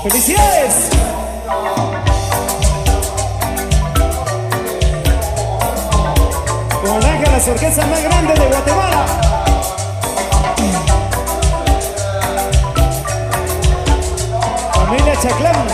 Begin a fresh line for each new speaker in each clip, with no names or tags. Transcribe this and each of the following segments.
¡Felicidades! Con Ángel, las orquestas más grandes de Guatemala. Familia Chaclán.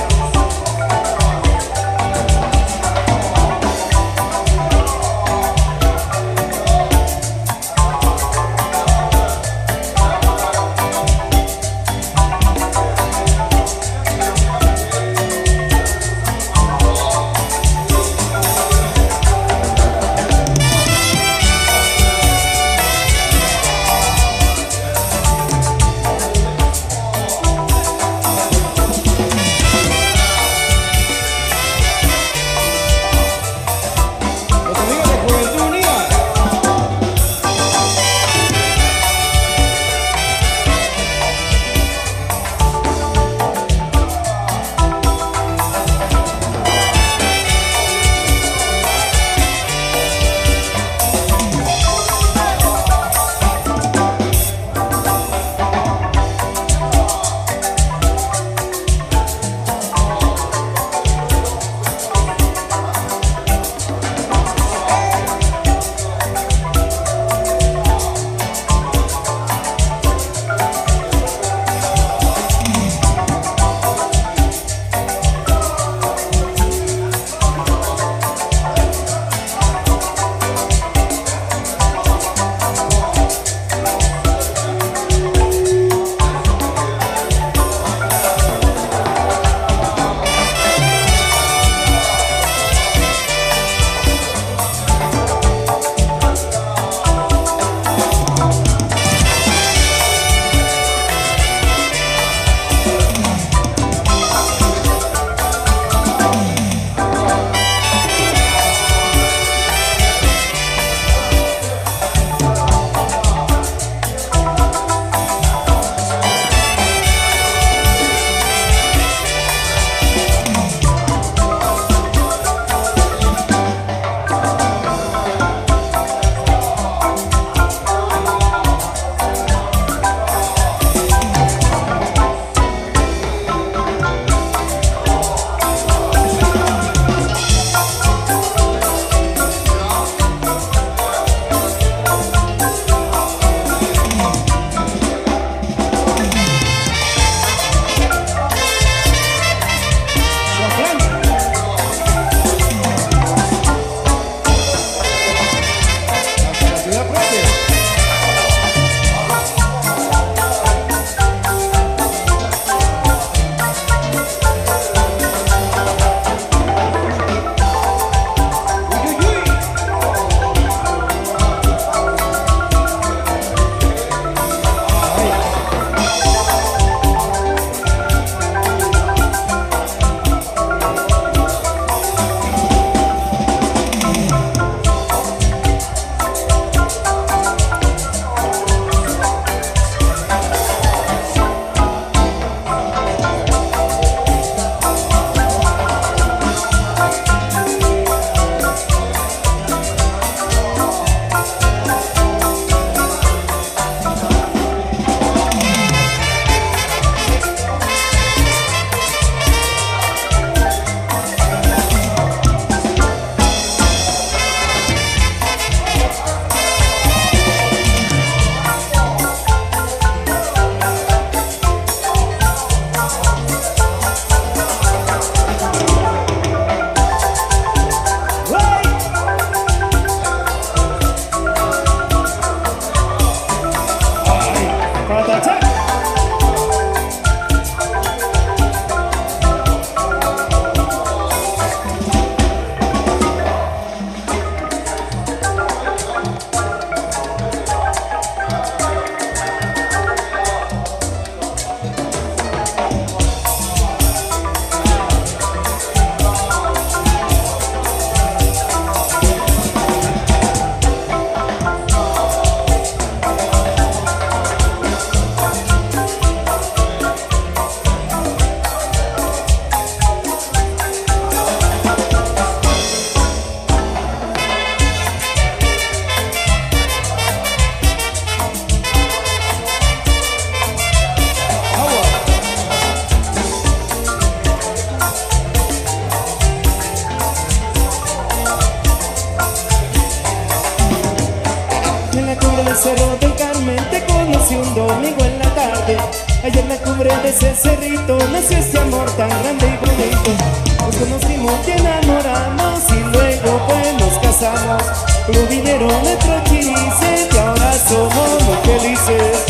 el Cerro del Carmen te conocí un domingo en la tarde. Allá en la cumbre de ese cerrito nació este amor tan grande y bonito. Nos conocimos y enamoramos y luego pues nos casamos. Luego vinieron nuestros chirices y ahora somos muy felices.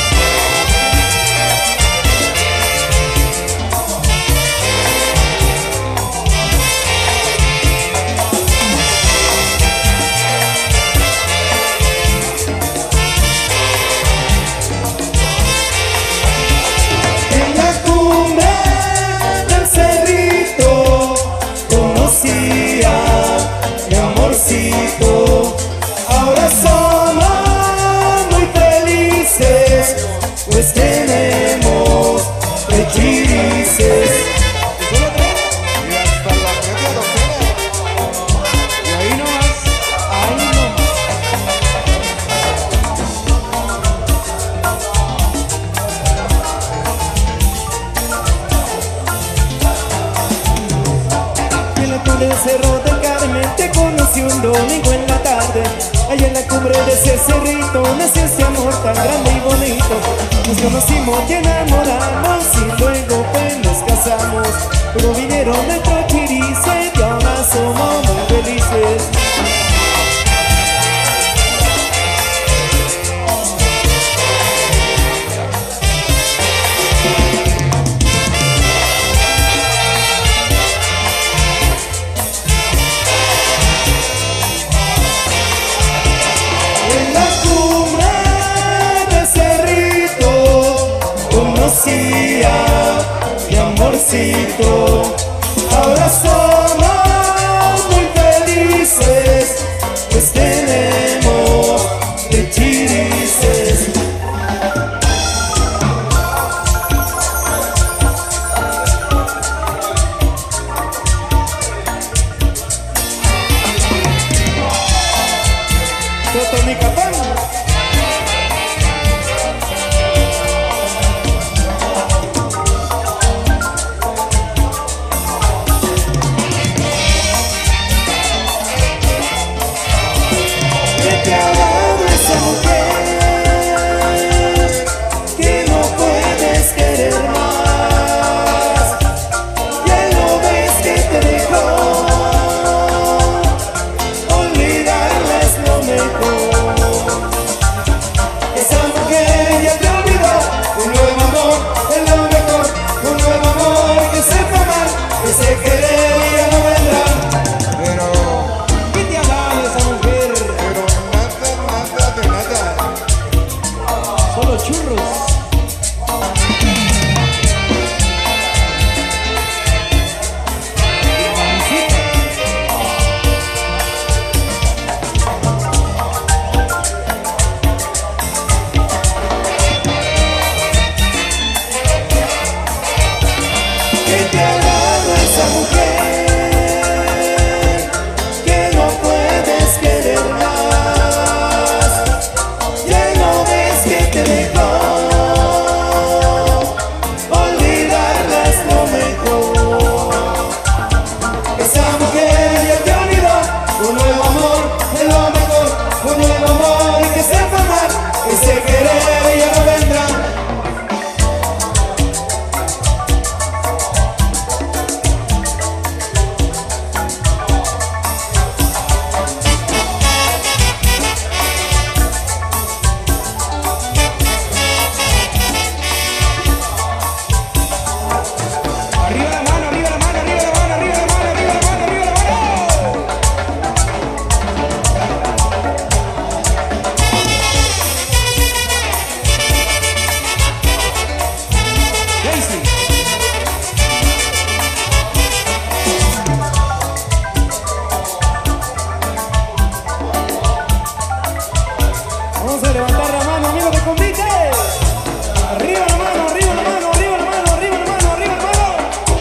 Ahora somos muy felices, pues tenemos de chirices.
Y hasta la media docena.
Y ahí nomás, ahí nomás. En la cumbre del Cerro del Carmen te conocí un domingo en la tarde. Allá en la cumbre de ese cerrito nació este amor tan grande y bonito. Nos conocimos y enamoramos y luego pues nos casamos. Pero vinieron nuestros chirices y ahora somos muy felices.
Mi amorcito, ahora somos muy felices, pues tenemos de chirices.
Totonicapán.
Te ha dado esa mujer que no puedes querer más. Ya lo ves que te dejó, olvidarla es lo mejor. Esa mujer ya te olvidó, un nuevo amor es lo mejor. Un nuevo amor que sepa amar, que se querer y ya no vendrá.
Pero
¿Qué te ha dado esa mujer?
nada de nada.
Solo churros.
¿Qué te ha dado esa mujer que no puedes querer más? Ya no ves que te dejó, olvidarla es lo mejor. Esa mujer ya te olvidó, un nuevo amor es lo mejor. Un nuevo amor y que sepa amar, que se querer y ya no vendrá.
Arriba la mano, arriba la mano, arriba la mano, arriba la mano, arriba la mano, arriba la mano. Daisy. Vamos a levantar la mano, amigo de convite. Arriba la mano, arriba la mano, arriba la mano, arriba la mano, arriba la mano.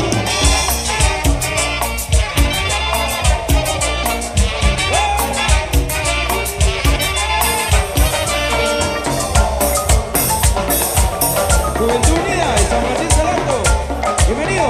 Juventud Unida de San Francisco del Alto. Bienvenido.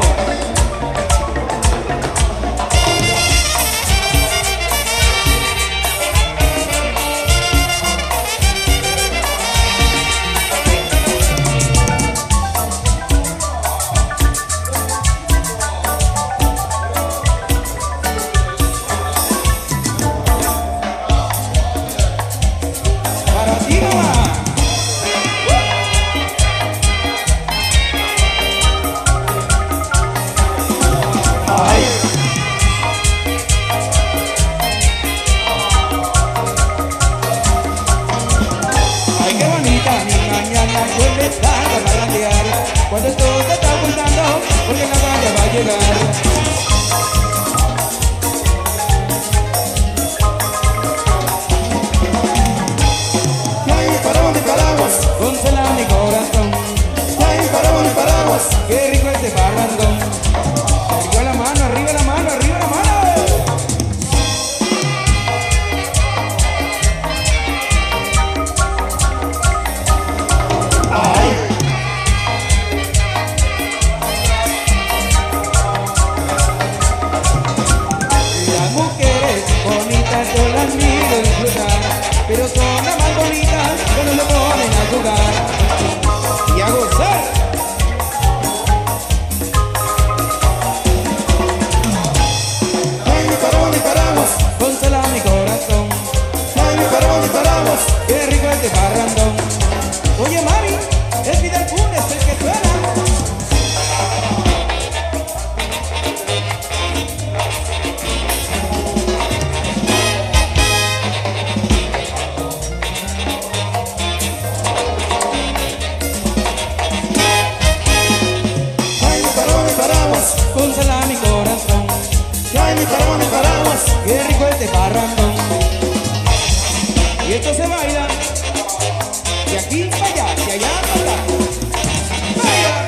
la suele dar a parrandear. Cuando todo te está ocultando, porque la banda va a llegar.
¿Para dónde paramos?
Consuela mi corazón.
¿Para dónde paramos?
Qué rico este parrandón. Arriba la mano, arriba la mano, arriba la mano.
¡Ay!
Las mujeres bonitas yo las miro disfrutar, pero son las más bonitas cuando se ponen a jugar y a gozar.
¿Para dónde paramos?
Consuela mi corazón.
¿Para dónde paramos?
Qué rico este parrandón. Oye mami, es Fidel Funes el que suena.
¿Para dónde paramos?
Consuela mi corazón.
¿Para dónde paramos?
Qué rico este parrandón. Y esto se baila de aquí para allá, de allá para acá. ¡Baila!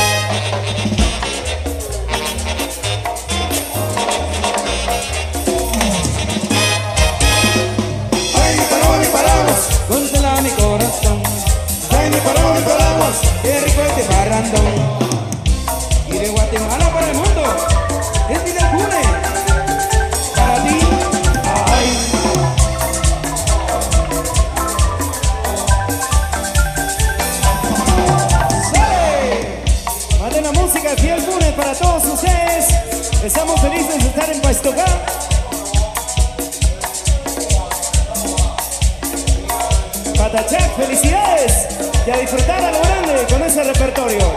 ¿Para dónde paramos?
Consuela mi corazón.
¿Para dónde paramos?
Qué rico este parrandón. Y de Guatemala para el mundo. Es Fidel Funes. Para ti.
¡Ay!
¡Sale!
Manden la música, Fidel Funes para todos ustedes. Estamos felices de estar en Paistocá. Patachac, felicidades. Y a disfrutar a lo grande con ese repertorio.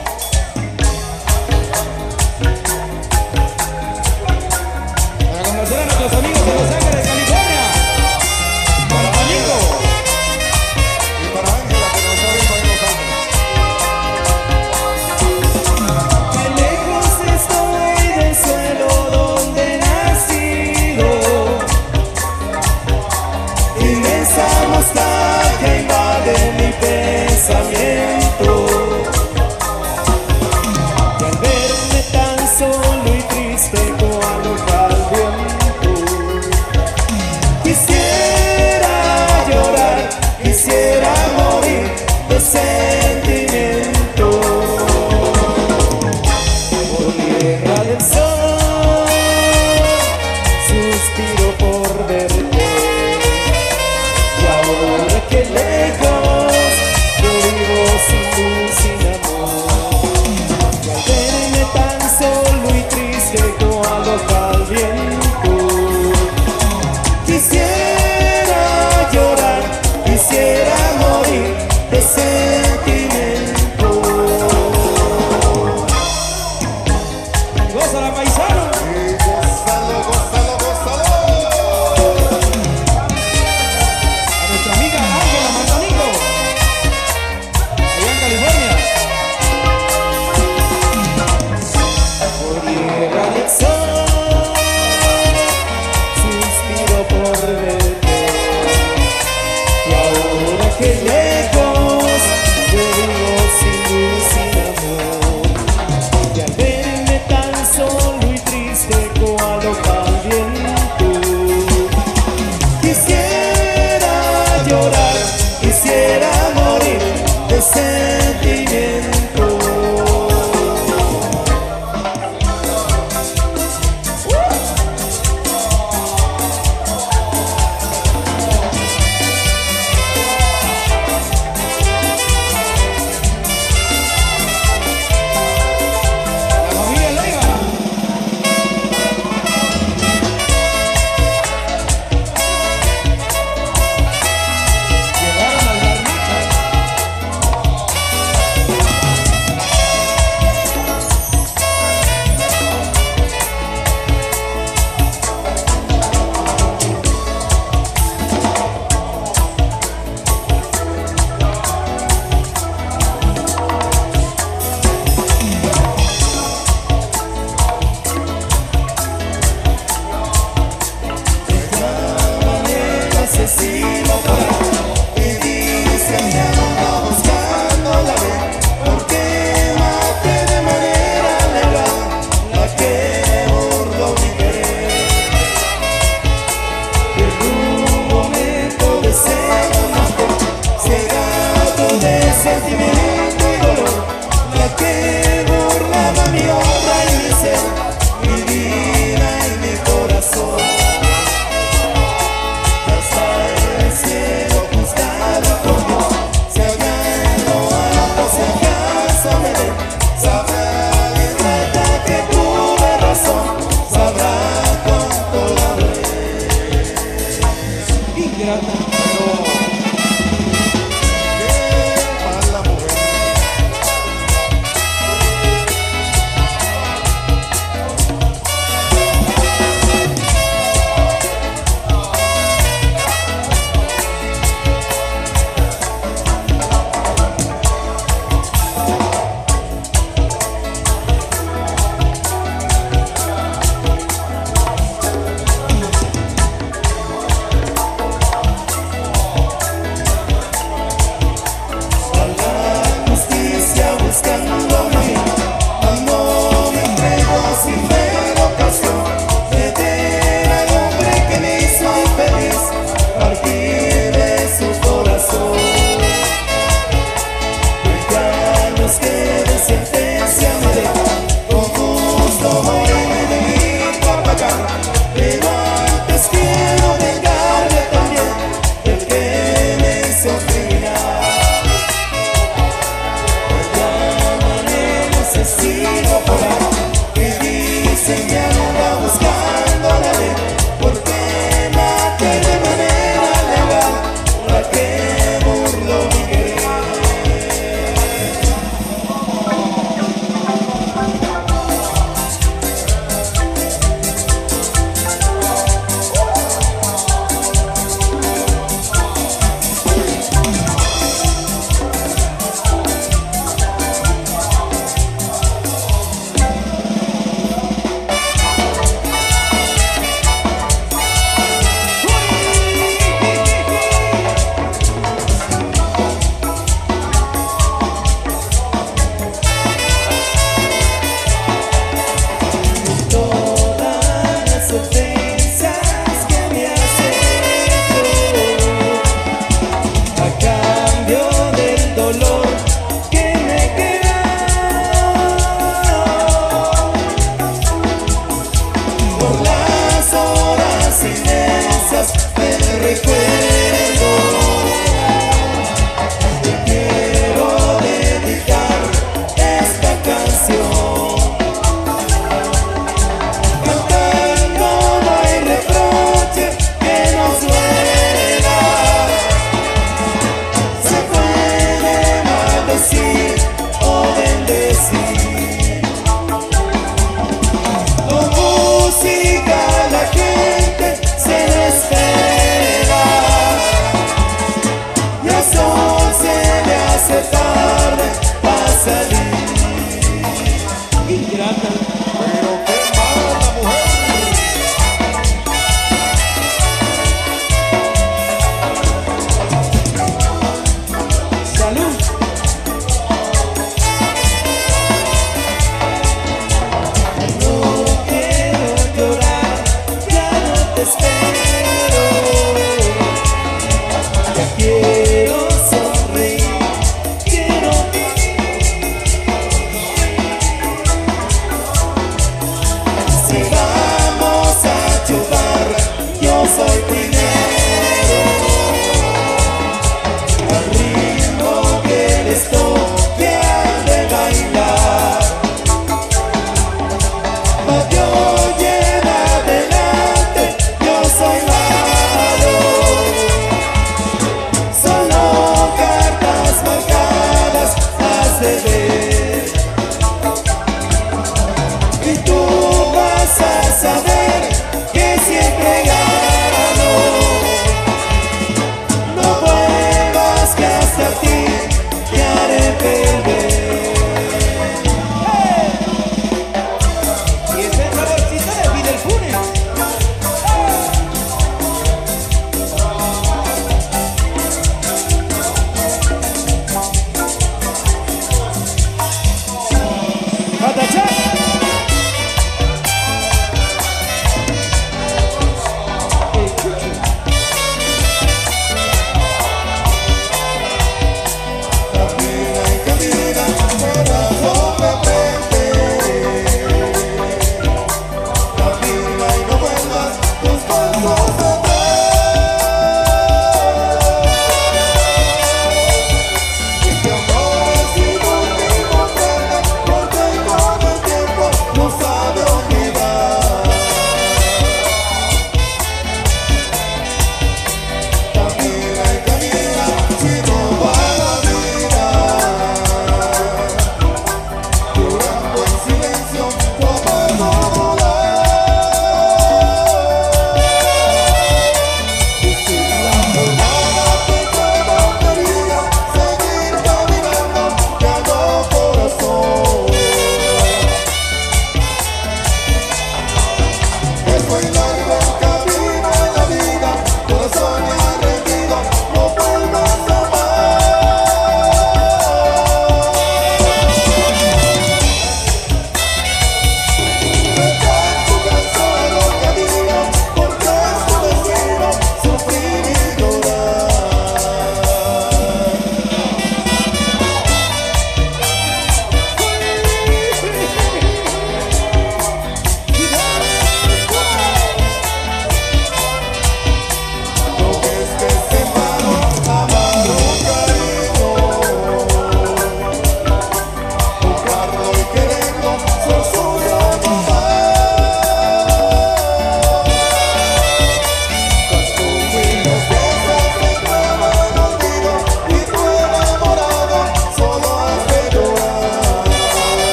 Para conocer a nuestros amigos de Los Ángeles, California. Para Domingo.
Y para Ángela, que nos está viendo ahí en Los Ángeles.
Qué lejos estoy del suelo donde he nacido.
Inmensa nostalgia invade mi pensamiento.
Y al verme tan solo y triste cual hoja al viento,
Quisiera llorar, quisiera morir de sentimiento.
por tierra del sol, suspiro por verte.
Y ahora que lejos yo vivo sin luz, sin amor.
Y al verme tan solo y triste cual hoja al viento,
Quisiera llorar, quisiera morir de sentimiento.
Goza la paisano.
Y gózalo, gózalo, gózalo.
A nuestra amiga Ángela Martonico. Allá en California.
por tierra del sol, suspiro por verte.
Y ahora que lejos yo vivo sin luz, sin amor.
Y al verme tan solo y triste cual hoja al viento,
Quisiera llorar, quisiera morir de sentimiento.
La familia Leiva. Llegaron al Garnacha.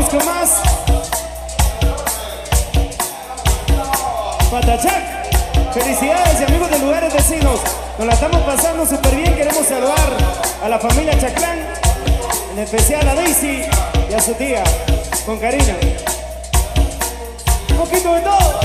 vamos con más. Patachac. Felicidades y amigos de lugares vecinos. Nos la estamos pasando súper bien. Queremos saludar a la familia Chaclán, en especial a Daisy y a su tía, con cariño. Un poquito de todo.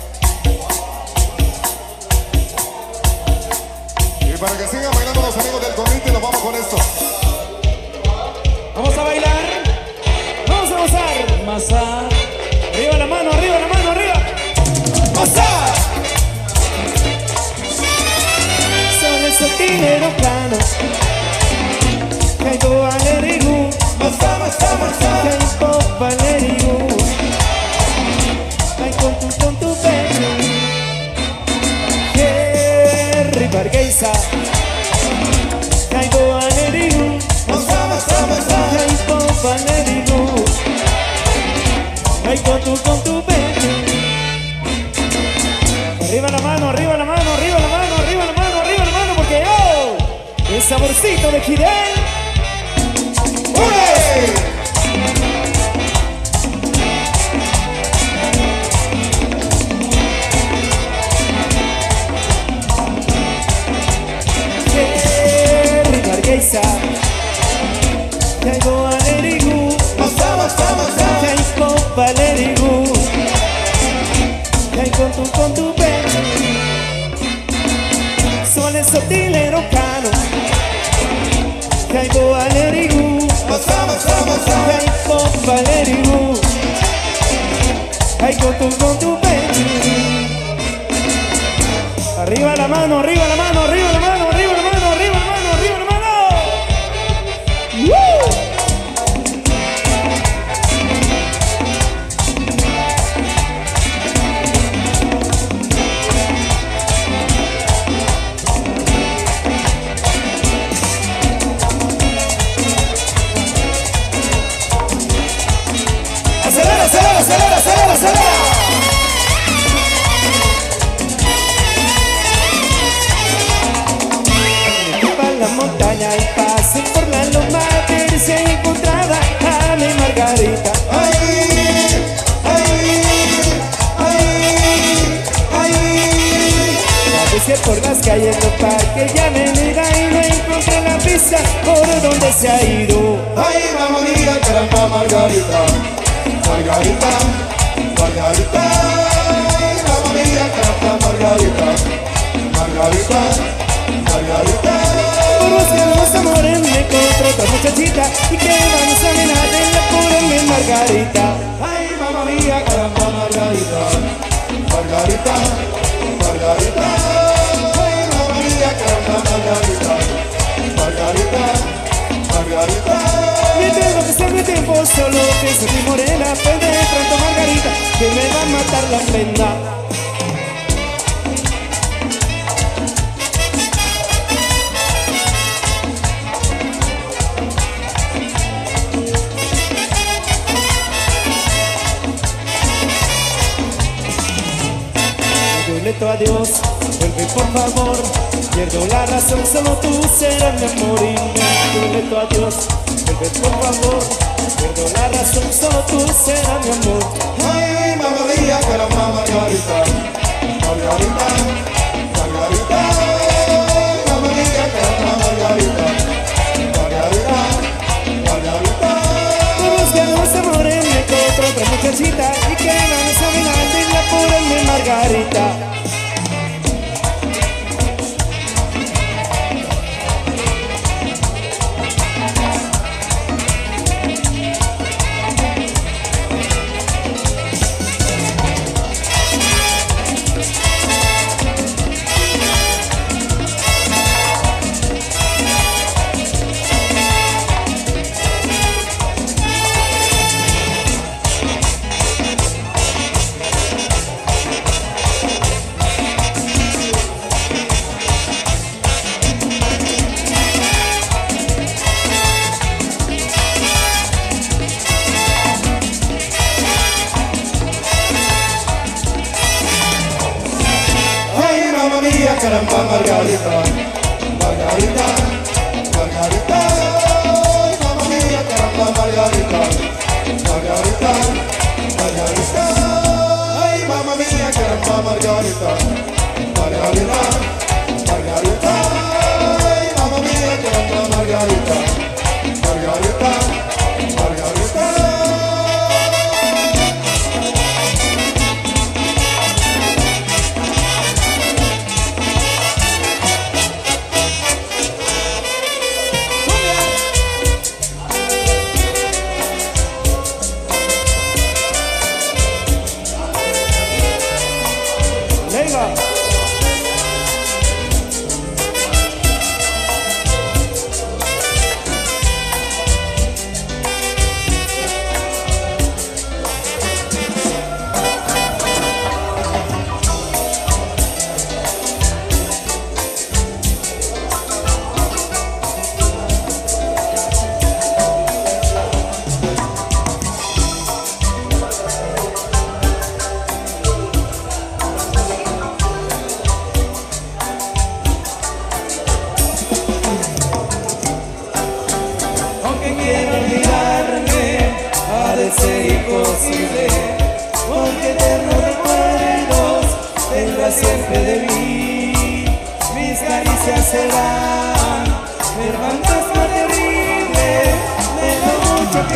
Y para que sigan bailando los amigos del convite, nos vamos con esto.
Vamos a bailar.
Vamos a gozar.
Masa.
Arriba la mano, arriba la mano, arriba.
Masa.
Sole sotilero plano. Caigo alerigu.
Masa, masa, masa.
Caigo valerigu. Ay con tu pecho. Jerry Varguesa. Caigo alerigu.
Masa, masa, masa.
Caigo valerigu. Ay con tu pecho. Arriba la mano, arriba la mano, arriba la mano, arriba la mano, arriba la mano, porque yo, el saborcito de Fidel.
¡Ule!
Jerry Varguesa, Caigo alerigu,
Masa, masa, masa.
Caigo valerigu, Caigo con tu pecho. Sole sotilero cano, Caigo alerigu,
Masa, masa, masa.
Caigo valerigu, Caigo con tu pecho. Arriba la mano, arriba la mano, arriba la mano, arriba la mano, arriba la mano, arriba la mano. ¡Woo!
Acelera, acelera, acelera, acelera, acelera.
Para la montaña y pase por la loma, ver si encontraba a mi Margarita.
Ay, ay, ay, ay.
Navegé por las calles del parque y avenida y no encontré la pista por donde se ha ido.
Ay, mamá mía, caramba, Margarita. Margarita, Margarita. Ay, mamá mía, caramba, Margarita. Margarita, Margarita.
Por buscar los amores me encontré otra muchachita y que vamos a mirar en la pura mi Margarita.
Ay, mamá mía, caramba, Margarita. Margarita, Margarita. Ay, mamá mía, caramba, Margarita. Margarita, Margarita.
Mientras lo que sea mi tiempo solo pienso en mi morena, pues de pronto Margarita que me va a matar la pena. Violeto, adiós, vuelve por favor. Pierdo la razón, solo tú serás mi amor. Y Violeto, adiós, vuelve por favor. Pierdo la razón, solo tú serás mi amor.
Ay, mamá mía, caramba, Margarita. Margarita, Margarita. Ay, mamá mía, caramba, Margarita. Margarita, Margarita.
Por buscar los amores me encontré otra muchachita y que vamos a mirar de la pura mi Margarita.
caramba, Margarita, Margarita, Margarita, mamma mía, caramba, Margarita, Margarita.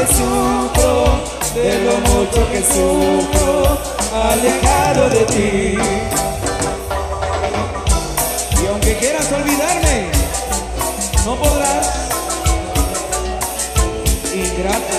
que sufro, de lo mucho que sufro, alejado de ti.
Y aunque quieras olvidarme, no podrás. Ingrata.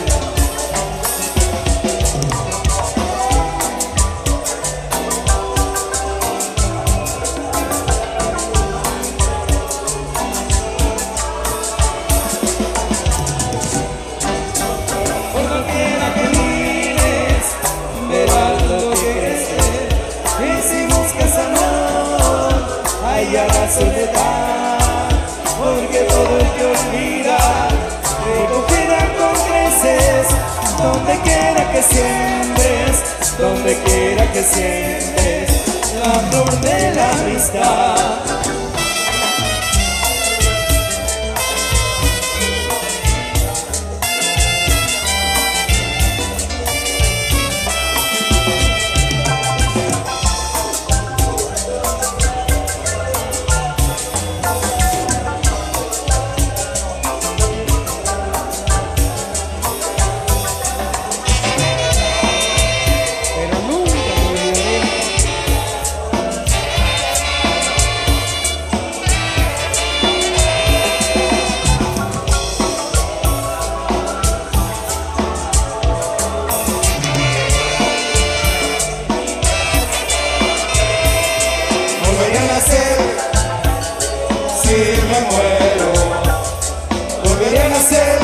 Por doquiera que mires, verás lo que crecer. Y si buscas amor, hallarás soledad. Porque todo el que olvida, recogerá con creces. Donde quiera que siembres, donde quiera que siembres, la flor de la amistad.
Volveré a nacer si me muero. Volveré a nacer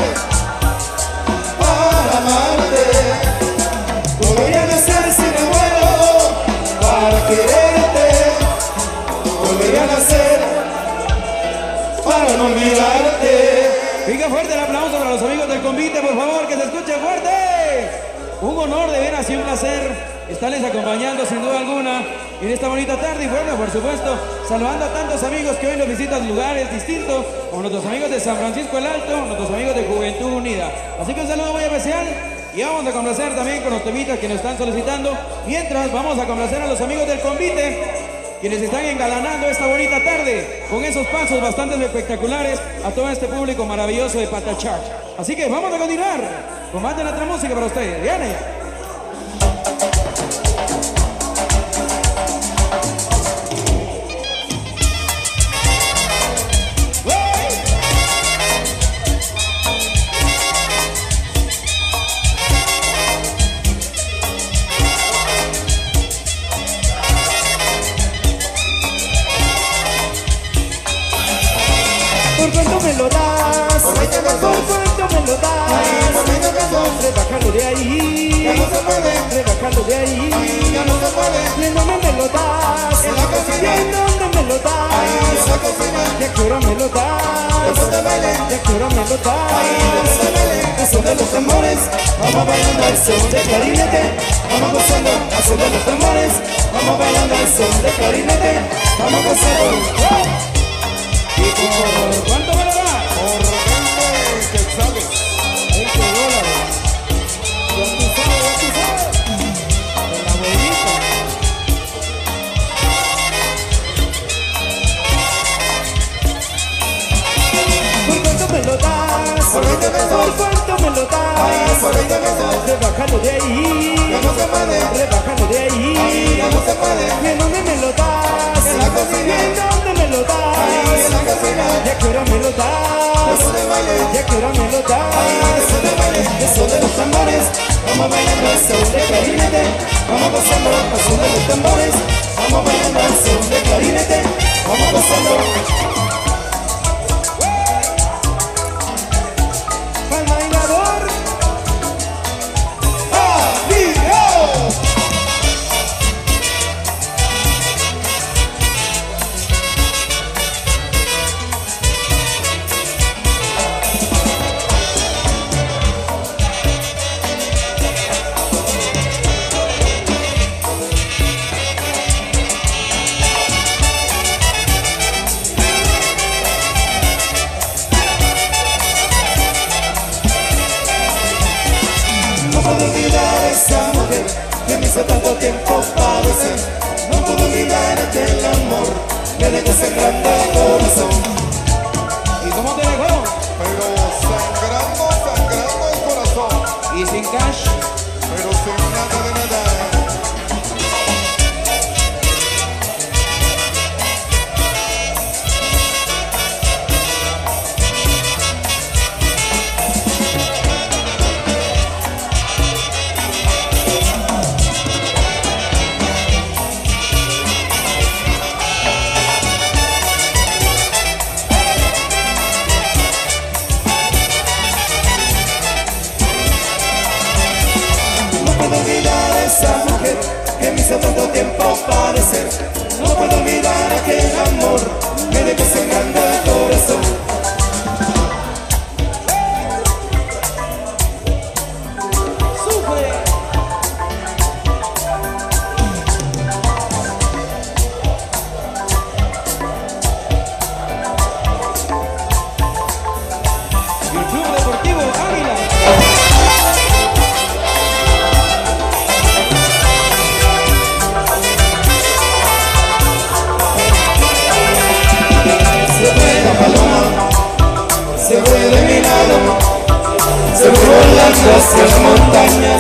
para amarte. Volveré a nacer si me muero para quererte. Volveré a nacer para no olvidarte.
Venga, fuerte el aplauso para los amigos del convite, por favor, que se escuche fuerte. Un honor, de veras, y un placer estarles acompañando sin duda alguna en esta bonita tarde. Y bueno, por supuesto, saludando a tantos amigos que hoy nos visitan lugares distintos, como nuestros amigos de San Francisco el Alto, nuestros amigos de Juventud Unida. Así que un saludo muy especial y vamos a complacer también con los temitas que nos están solicitando. Mientras vamos a complacer a los amigos del convite, quienes están engalanando esta bonita tarde con esos pasos bastante espectaculares a todo este público maravilloso de Patachar. Así que vamos a continuar con más de nuestra música para ustedes. Viene.
¿Por cuánto me lo das?
Por 20 pesos.
¿Por cuánto me lo das?
Ay, por 20 pesos.
Rebájalo de ahí.
Ya no se puede.
Rebájalo de ahí.
Ya no se puede.
¿Y en dónde me lo das?
En la cocina.
¿Y en dónde me lo das?
Ahí en la cocina.
¿Y a qué hora me lo das?
Después de baile.
¿Y a qué hora me lo das?
Ahí después de baile.
El son de los tambores, vamos bailando al son de clarinete. Vamos gozando al son de los tambores, vamos bailando al son de clarinete. Vamos gozando.
¿Y por cuánto me lo da?
Por 20 quetzales.
20 dólares.
Ya tú sabes.
Con la abuelita.
¿Por cuánto me lo das?
Por 20 pesos.
¿Por cuánto me lo
Ay,
das?
por 20 pesos.
Rebájalo de ahí.
Ya no se puede.
Rebájalo de
Ahí
ahí.
ya no se puede.
¿Y en dónde me lo das?
En la cocina.
¿Y en dónde me lo das?
Ahí en la cocina.
¿Y a qué hora me lo das?
Después de baile.
¿Y a qué hora me lo das?
Ahí después de baile.
El son de los tambores, vamos bailando al son de clarinete. Vamos gozando al son de los tambores, vamos bailando al son de clarinete. Vamos gozando. Pa'l bailador.
¡Adiós! No puedo olvidar a esa mujer que me hizo tanto tiempo padecer. No puedo olvidar aquel amor que dejó sangrando el corazón.
¿Y cómo te dejó?
Pero sangrando, sangrando el corazón.
padecer. No puedo olvidar aquel amor que dejó sangrando el corazón. Hacia la montaña,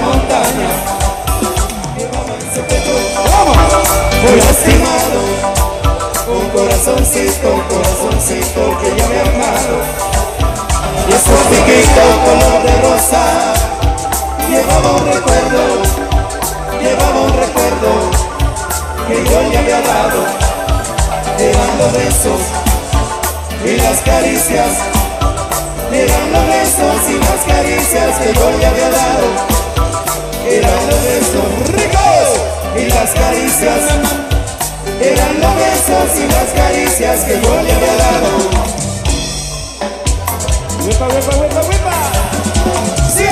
se pegó, fue lastimado, un corazoncito que ya me ha amado. Y su piquito color de rosa llevaba un recuerdo que yo le había dado. Eran los besos y las caricias, eran los besos y las caricias que yo le había dado. Eran los besos ricos y las caricias, eran los besos y las caricias que yo le había dado. ¡Huepa, huepa, huepa, huepa! ¡Sí,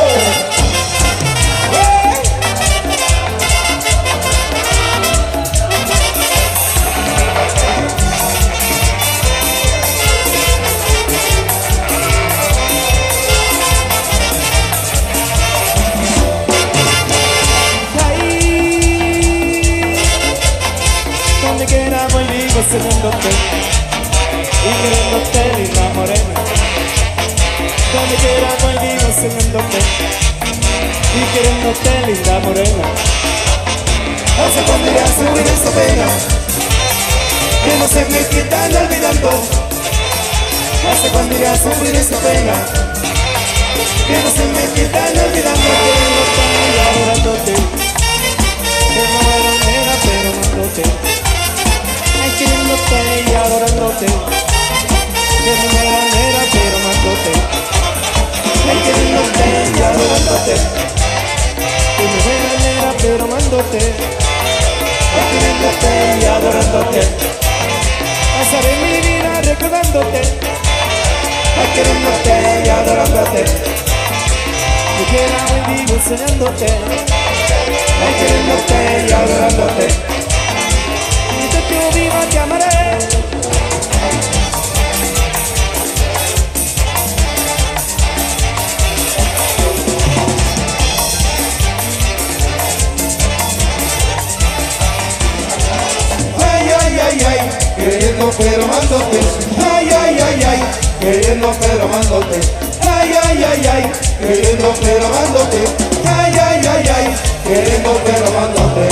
soñándote y queriéndote, linda morena. Donde quiera voy vivo soñándote y queriéndote, linda morena.
Hasta cuando irá a subir esta pena que no se me quita olvidando. Hasta cuando irá a subir esta pena que no se me quita olvidando.
Queriéndote y adorándote, que no era nena pero amándote. Queriéndote y adorándote, que no era nera pero amándote.
Ay, queriéndote y adorándote,
que no era nera pero amándote.
ay, queriéndote y adorándote.
Pasaré mi vida recordándote,
ay, queriéndote y adorándote.
yo quiera hoy vivo soñándote,
ay, queriéndote y adorándote.
Yo viva te amaré.
Ay, ay, ay, ay, queriendo pero amándote. Ay, ay, ay, ay, queriendo pero amándote. Ay, ay, ay, ay, queriendo pero amándote. Ay, ay, ay, ay, queriendo pero amándote.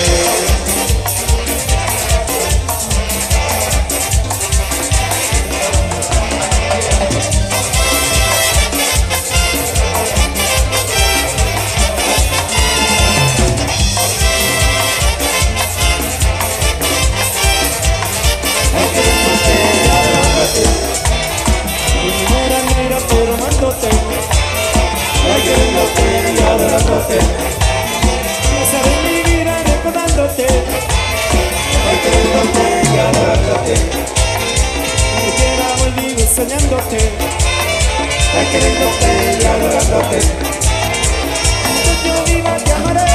Pasaré mi vida recordándote,
Ay, queriéndote y adorándote.
yo quiera hoy vivo soñándote,
Ay, queriéndote y adorándote.
yo viva te amaré.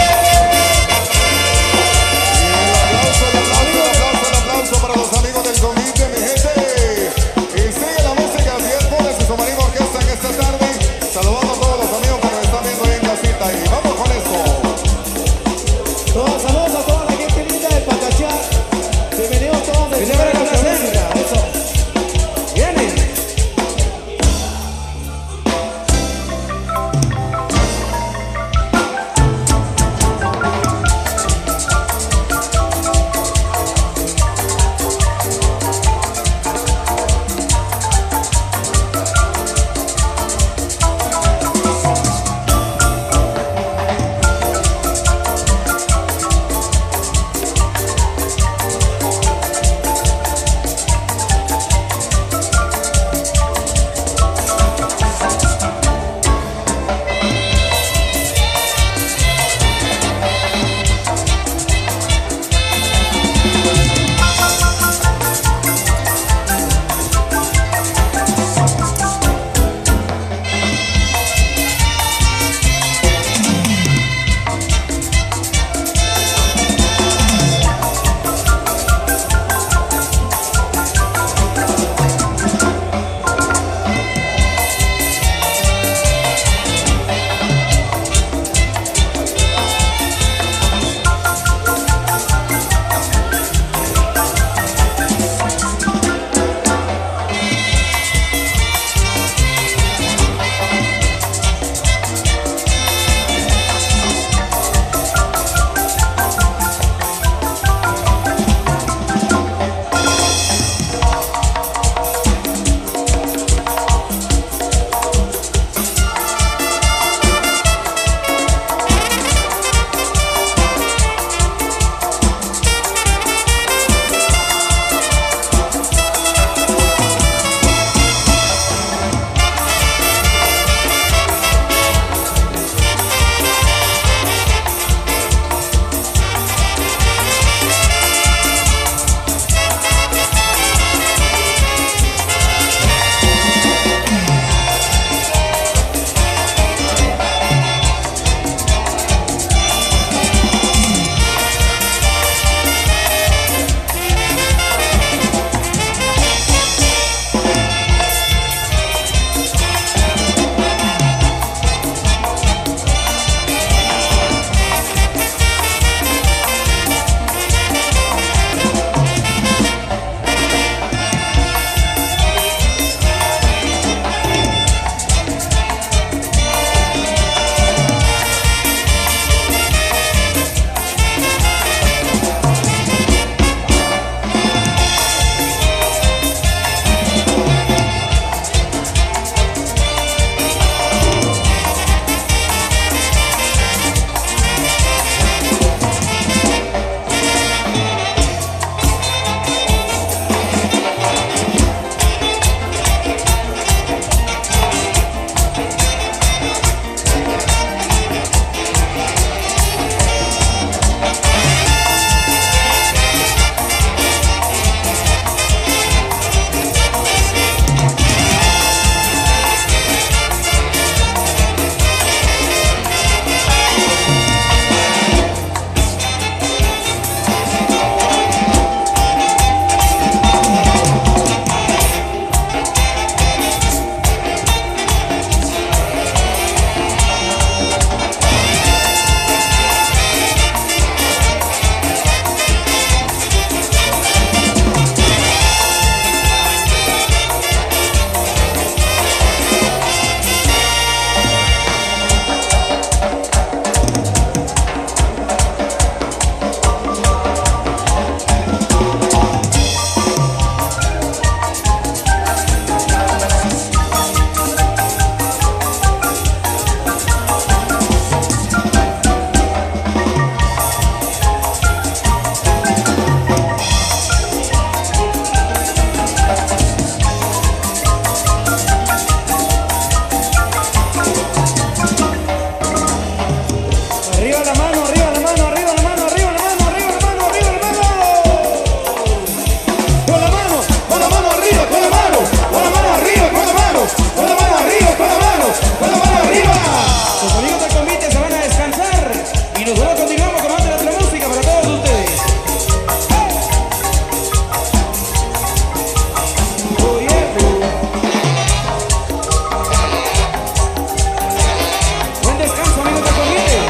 Un aplauso para los amigos del convite, mi gente. Y sigue la música, tiempo de su submarino orquesta en esta tarde. Saludando a todos los amigos que nos están viendo ahí en casita. Y vamos con esto.
Saludos a toda la gente linda de Pacachá. Bienvenidos todos de
Viene para
Música.
complacer.
Eso.
Viene.
la mano, arriba la mano, arriba la mano, arriba la mano, arriba la mano, arriba la mano. Con la mano arriba, con la mano, con la mano arriba, con la mano, con la mano arriba, con la mano, con la mano arriba.
Los amigos del convite se van a descansar y nosotros continuamos con más de la música para todos ustedes. Buen descanso, amigos del convite.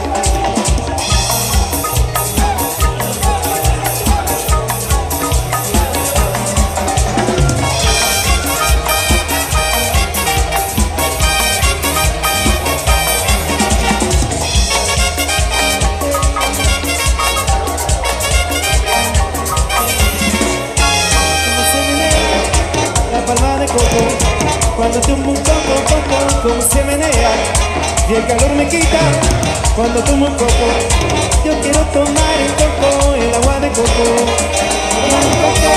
Cuando tomo un coco, como se menea y el calor me quita. Cuando tomo un coco, yo quiero tomar el coco, el agua de coco.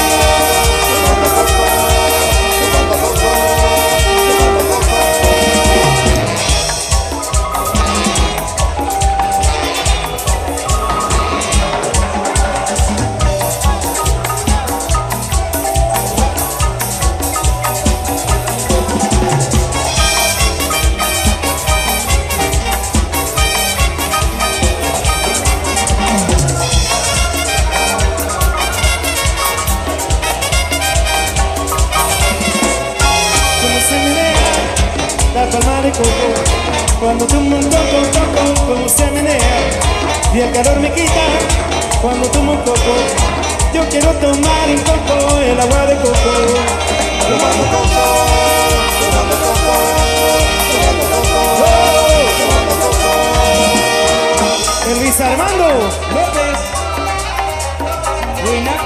Cuando tomo un coco, como se menea y el calor me quita. Cuando tomo un coco, yo quiero tomar un coco, el agua de coco. Tomando coco, tomando coco, tomando coco. El Luis Armando
López. Buena.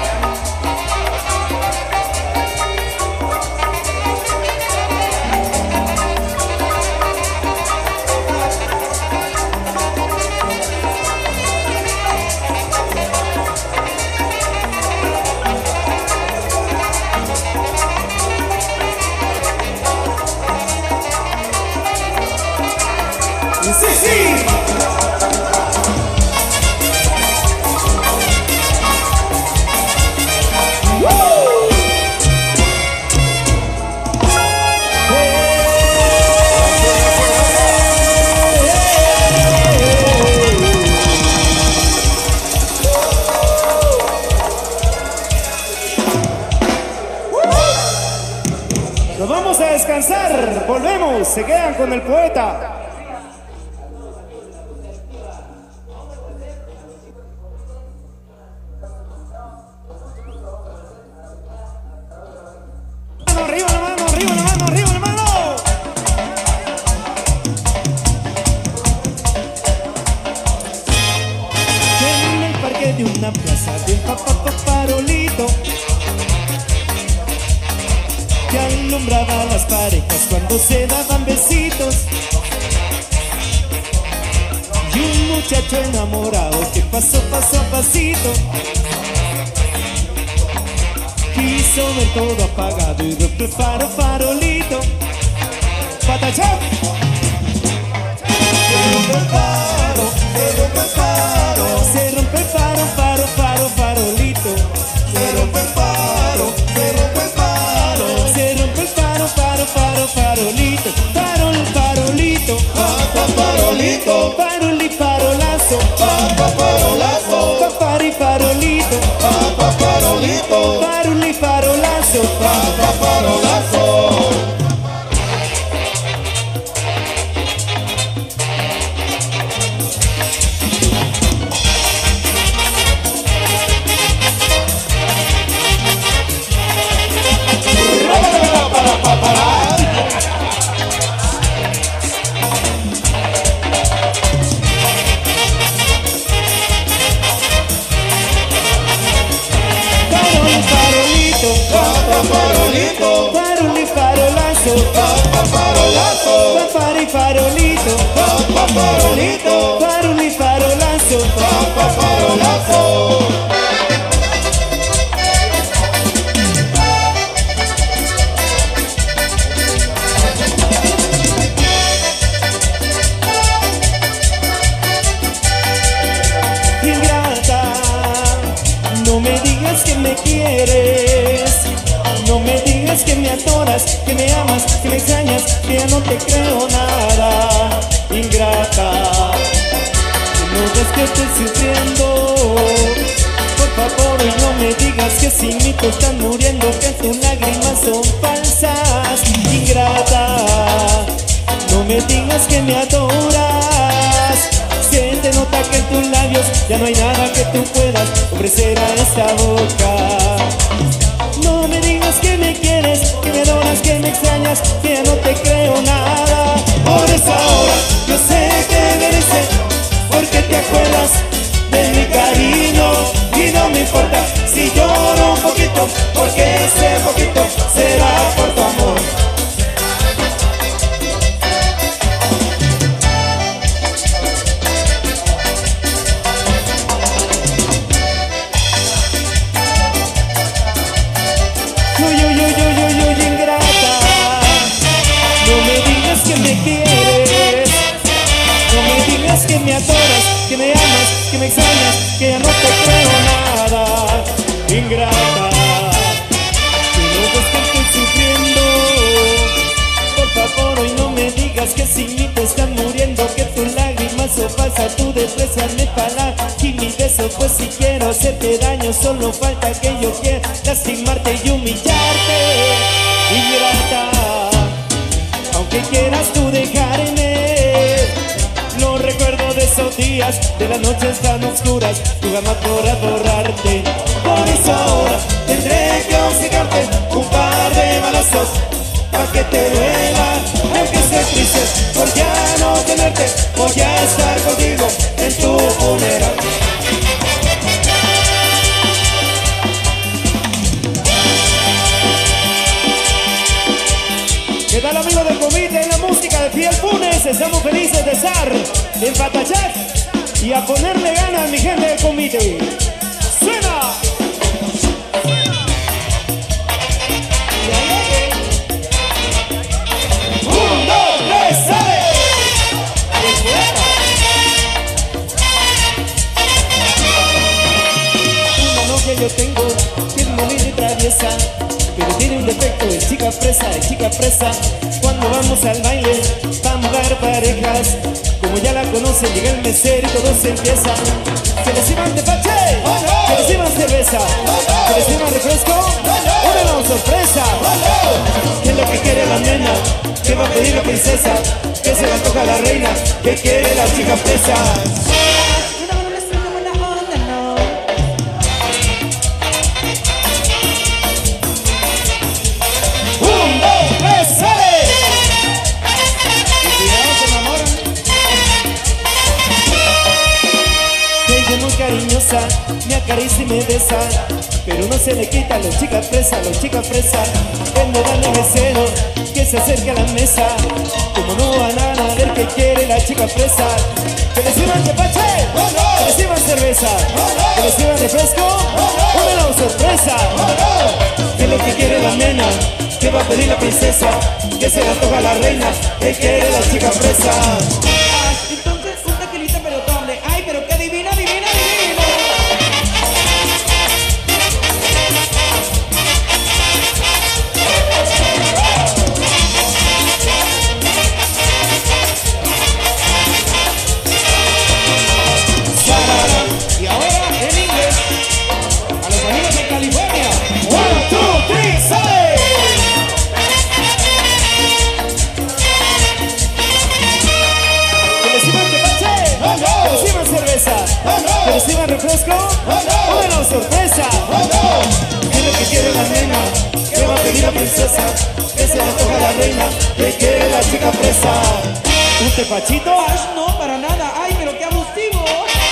Sí. Nos vamos a descansar, volvemos, se quedan con el poeta. Arriba la mano, arriba la mano, arriba la mano. En el parque de una plaza de un farolito que alumbraba a las parejas cuando se daban besitos. Y un muchacho enamorado que pasó paso a pasito quiso ver todo apagado y rompe el farolito. ¡Patachón! Se rompe el faro, se rompe el faro, se rompe el farolito. Se rompe el faro, se rompe el faro, se rompe el farolito. Farolito, farolito, farolazo, farolazo, farolito, farolito, farolazo, farolazo. Farolito, farolito, farolazo, farolazo. me quieres. No me digas que me adoras, que me amas, que me extrañas, que ya no te creo nada. Ingrata, no ves que estoy sufriendo. Por favor, hoy no me digas que sin mí tú estás muriendo, que tus lágrimas son falsas. Ingrata, no me digas que me adoras. Se te nota que en tus labios ya no hay nada que tú puedas ofrecer a esta boca. No me digas que me quieres, que me adoras, que me extrañas, que ya no te creo nada. Por esa hora yo sé que mereces, porque te acuerdas de mi cariño. Y no me importa si lloro un poquito, porque ese poquito será por tu amor. Ingrata, no me digas que me quieres, no me digas que me adoras, que me amas, que me extrañas, que ya no te creo nada. Ingrata, que no ves que estoy sufriendo. Por favor, hoy no me digas que sin mí te están muriendo, que tus lágrimas son falsas, tú desprecias mi palabra y mi beso. Pues si quiero hacerte daño, solo falta que yo quiera lastimarte y humillarte. Ingrata, aunque quieras tú dejarme, no recuerdo de esos días, de las noches tan oscuras, tú jamás podrás borrarte. Por eso ahora tendré que obligarte un par de balazos para que te duela, aunque estés triste por ya no tenerte. Voy a estar contigo en tu funeral. ¿Qué tal, amigos del comité? En la música de Fiel Funes estamos felices de estar en Patachac y a ponerle ganas, mi gente del comité. ¡Suena! ¡Un, dos, tres, sale! Una novia yo tengo que es bonita y traviesa, pero tiene un defecto, es chica fresa, es chica fresa. Cuando vamos al baile, vamos a dar parejas. Como ya la conocen, llega el mesero y todo se empieza. Que le sirvan tepache, que le sirvan cerveza, que le sirvan refresco, una sorpresa. ¿Qué es lo que quiere la nena? ¿Qué va a pedir la princesa? ¿Qué se le antoja a la reina? ¿Qué quiere la chica fresa? Cariñosa, me acaricia y me besa, pero no se le quita a los chicas fresa, los chicas fresa. El modal mesero que se acerca a la mesa, como no van a ver que quiere la chica fresa. Que le sirvan tepache, que le sirvan cerveza, que le sirvan refresco, una sorpresa. ¿Qué es lo que quiere la nena? ¿Qué va a pedir la princesa? ¿Qué se le antoja a la reina? ¿Qué quiere la chica fresa?
Entonces un tequilita pero doble. Ay, pero qué divina, divina, divina. Y ahora en inglés, a los amigos de California.
1, 2, 3, ¡sale! Que le sirvan tepache, que le sirvan cerveza, que le sirvan refresco, una sorpresa. ¿Qué es lo que quiere la nena? ¿Qué va a pedir la princesa? ¿Qué se le antoja a la reina? ¿Qué quiere la chica fresa? ¿Un tepachito?
Ay, no, para nada. Ay, pero qué abusivo.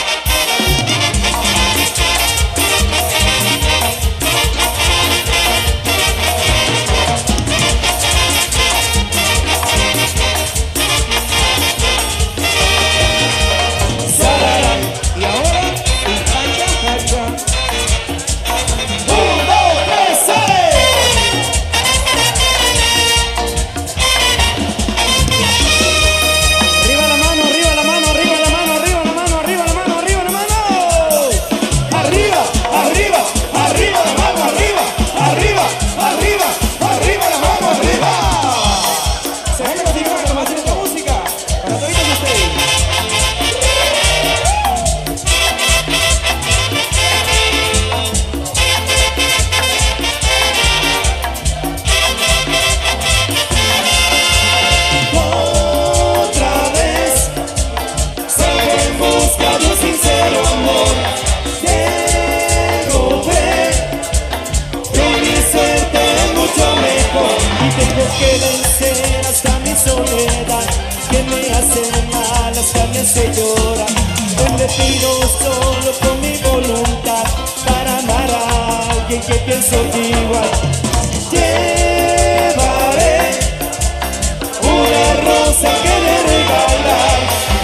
Y ahora, un hacha.
1, 2, 3, ¡sale! Arriba la mano. pido solo con mi voluntad para amar a alguien que pienso igual. Llevaré una rosa que le regalar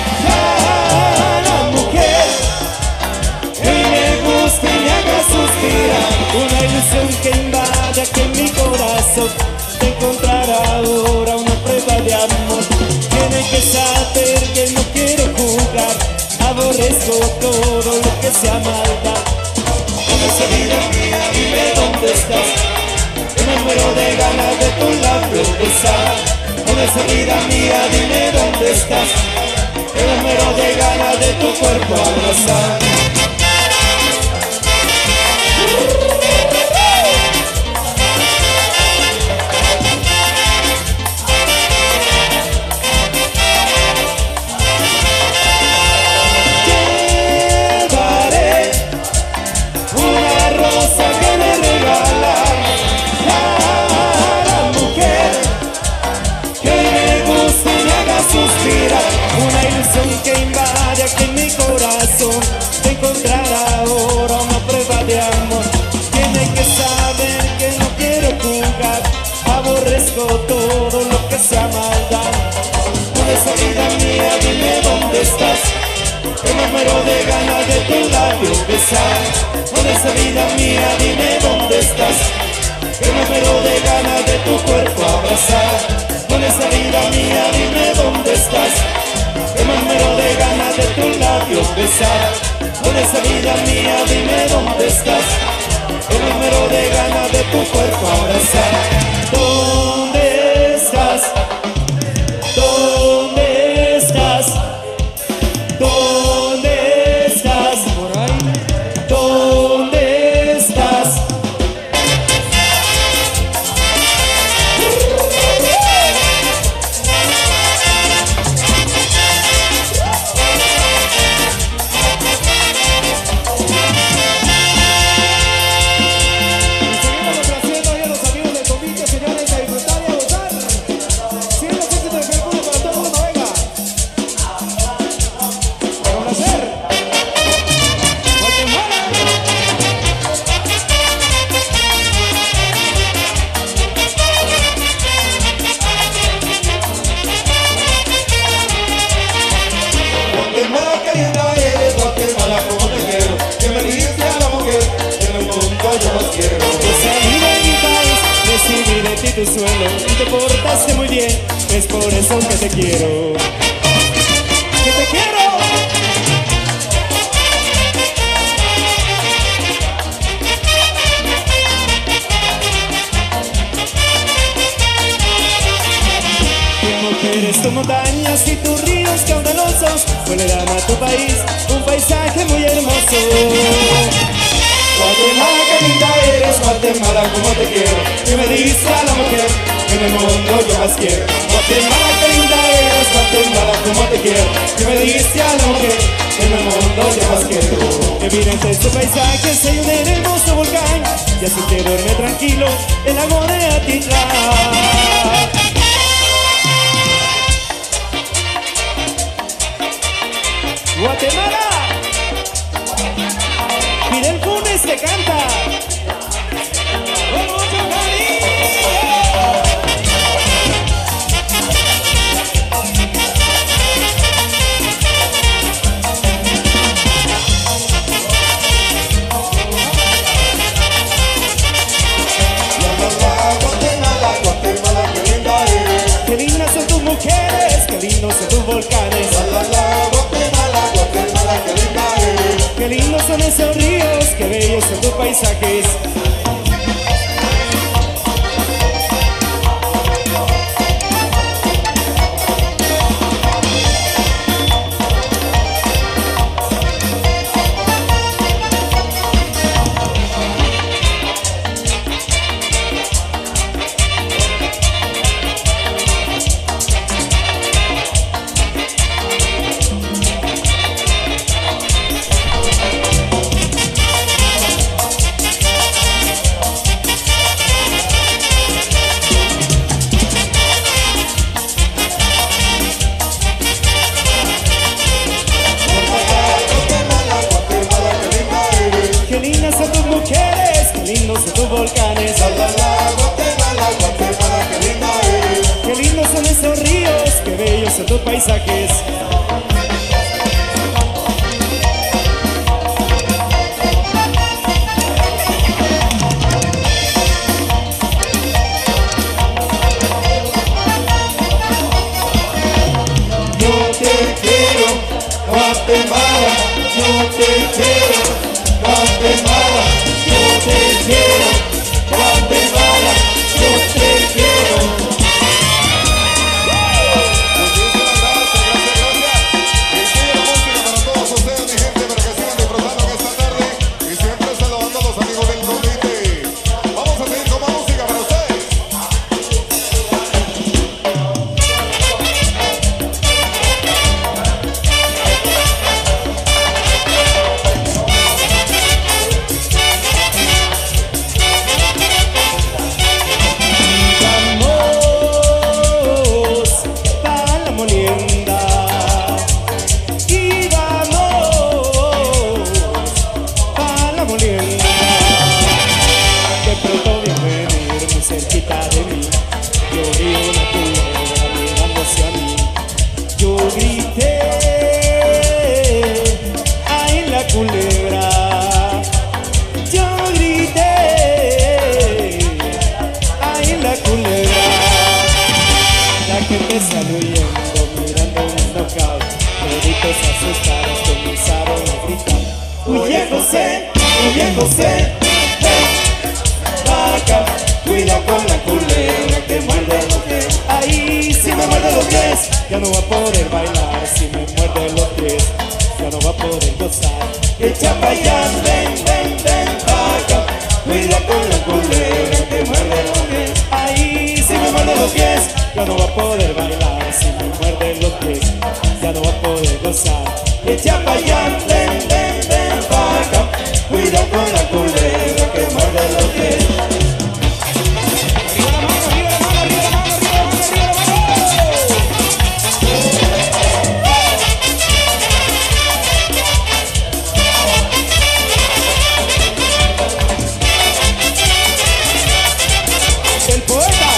a la mujer que me guste y me haga suspirar. Una ilusión que invada que en mi corazón te encontrará ahora una prueba de amor. Tiene que saber que no quiero jugar, aborrezco todo lo que sea maldad. Con esa vida mía, dime dónde estás, que me muero de ganas de tu labios besar. Con esa vida mía, dime dónde estás, que me muero de ganas de tu cuerpo abrazar. Una ilusión que invade aquí en mi corazón, de encontrar ahora una prueba de amor. Tiene que saber que no quiero jugar, aborrezco todo lo que sea maldad. Con esa vida mía, dime dónde estás, que me muero de ganas de tu labio besar. Con esa vida mía, dime dónde estás, que me muero de ganas de tu cuerpo abrazar. Con esa vida mía, dime dónde estás, que me muero de ganas de tus labios besar. Con esa vida mía, dime dónde estás, que me muero de ganas de tu cuerpo abrazar. ¿Dónde estás? ¿Dónde estás? ¿Dónde estás? Por ahí. ¿Dónde estás? Tu suelo y te portaste muy bien, es por eso que te quiero. ¡Que te quiero! Tu mujeres, tus montañas y tus ríos caudalosos vuelan a tu país, un paisaje muy hermoso. Guatemala, qué linda eres, Guatemala, como te quiero. Que me dice a la mujer que en el mundo yo más quiero. Guatemala, qué linda eres, Guatemala, como te quiero. Que me dice a la mujer que en el mundo yo más quiero. Evidente este paisaje, se une en el hermoso volcán, y así quiero irme tranquilo el lago de Atitlán. Guatemala, Fidel Funes te canta. Qué lindas son tus mujeres, qué lindos son tus volcanes.
Guatemala, Guatemala, qué linda eres.
Qué lindos son esos ríos, qué bellos son tus paisajes. paisajes.
Yo te quiero, Guatemala, yo te quiero, Guatemala, yo te quiero, Guatemala, yo te quiero.
Muchísimas gracias. Y sigue la música para todos ustedes, mi gente, para que sigan disfrutando en esta tarde. Y siempre saludando a los amigos del convite. Vamos a seguir con más música para ustedes.
Vamos pa' la molienda y vamos pa' la molienda. De pronto vi venir muy cerquita de mí. Yo vi una culebra mirándose a mí. Yo grité, ¡ay la culebra! Yo grité, ¡ay la culebra! La gente salió huyendo, mirando un knockout. Toditos asustados comenzaron a gritar:
Huye José, ven, vaca, cuida con la culebra que muerde los pies.
Ahí si me muerde los pies, ya no va a poder bailar. Si me muerde los pies, ya no va a poder gozar.
Echa pa' allá, ven, vaca, cuida con la culebra que muerde los pies.
Ahí si me muerde los pies, ya no va a poder bailar. Si me muerde los pies, ya no va a poder gozar.
Echa pa' allá, ven, vaca, cuida con la culebra que muerde los pies.
¡Arriba la mano, arriba la mano, arriba la mano, arriba la mano, arriba la mano!
El poeta.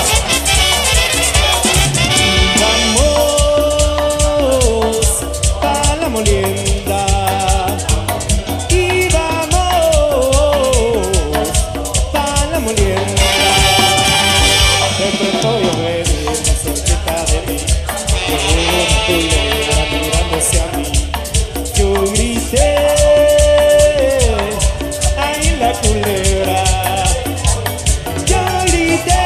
Vamos pa' la molienda y vamos pa' la molienda. De pronto yo venir más cerquita de mí. Yo vi una culebra mirándose a mí. Yo grité, ¡ay la culebra! Yo grité,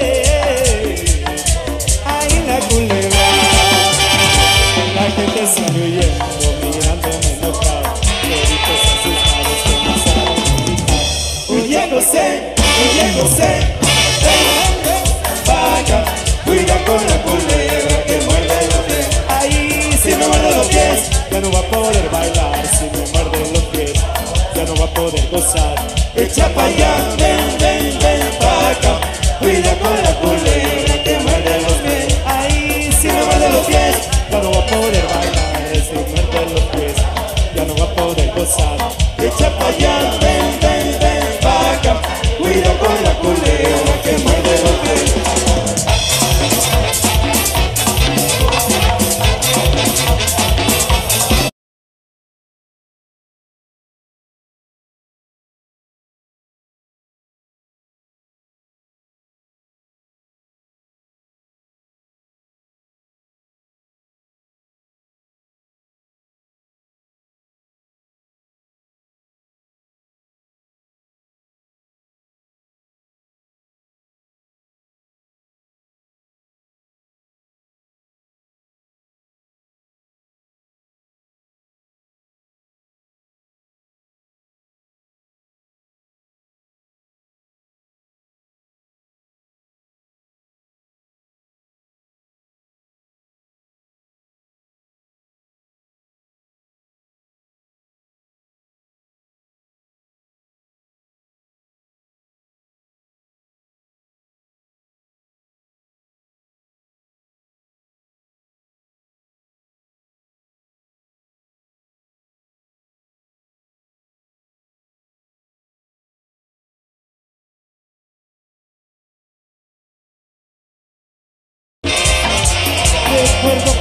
¡ay la culebra! La gente salió huyendo, mirándome enojado. Toditos asustados comenzaron a gritar:
Huye José, ven, vaca, cuida con la culebra que muerde los pies.
ahí si me muerde los pies, ya no va a poder bailar. Si me muerde los pies, ya no va a poder gozar.
Echa pa' allá, ven, vaca, cuida con la culebra que muerde los pies.
Ahí si me muerde los pies, ya no va a poder bailar. Si me muerde los pies, ya no va a poder gozar.
Echa pa' allá, ven, vaca, cuida con la culebra que muerde los pies.